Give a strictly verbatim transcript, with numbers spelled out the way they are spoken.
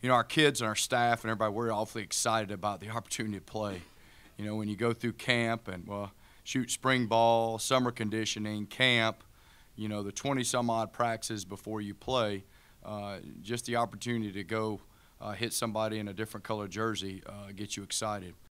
you know, our kids and our staff and everybody, we're awfully excited about the opportunity to play. You know, when you go through camp and, well, shoot spring ball, summer conditioning, camp, you know, the twenty some odd practices before you play, uh, just the opportunity to go uh, hit somebody in a different color jersey uh, gets you excited.